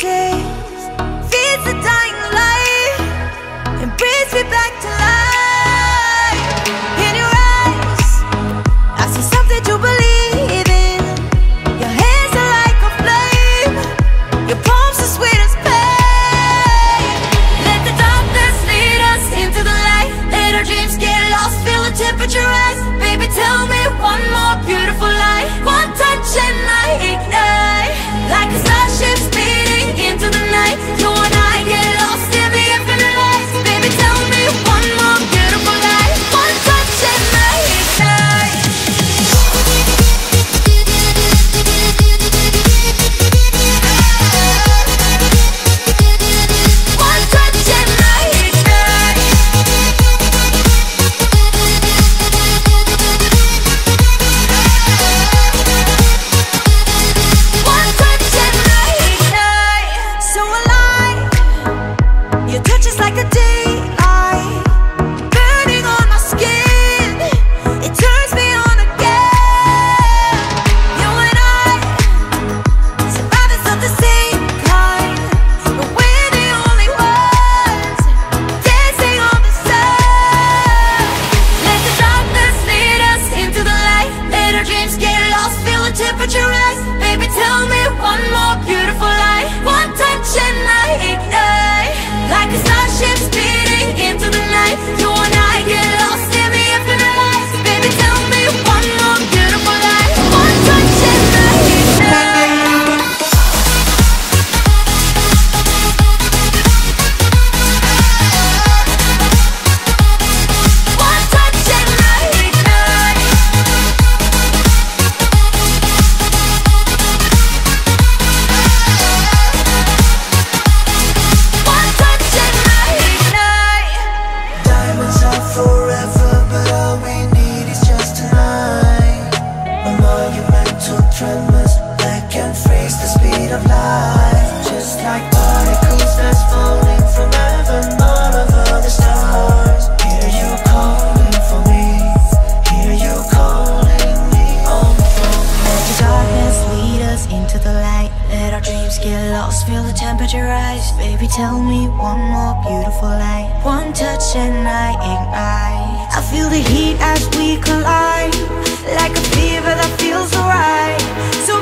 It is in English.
kisses, feeds the dying light, and brings me back to life. In your eyes, I see something to believe in. Your hands are like a flame, your palms are sweet as pain. Let the darkness lead us into the light. Let our dreams get lost, feel the temperature rise. Baby, tell me one more beautiful lie. One touch and I ignite, like a starship speeding into the night. You and I get lost in the infinite lights. Baby, tell me one more beautiful lie. One touch and I ignite. One touch and I ignite. One touch and I ignite. So alive, your touch is like a daylight, burning on my skin. It turns me on again. You and I, survivors of the same kind, but we're the only ones dancing on the sun. Let the darkness lead us into the light. Let our dreams get lost, feel the temperature rise. Baby, tell me one more beautiful lie. One touch and I ignite, like a starship speeding into the night. You and I get lost in the infinite lights. Baby, tell me one more beautiful lie. One touch and I ignite. One touch and I ignite. One touch and I ignite. Diamonds are forever, but all we need is just tonight. A monumental tremors that can freeze the speed of light. Just like particles that's falling from heaven all over the stars. Hear you calling for me, hear you calling me on the phone. Let the darkness lead us into the light. Let our dreams get lost, feel the temperature rise. Baby, tell me one more beautiful lie. One touch and I ignite. I feel the heat as we collide, like a fever that feels alright. So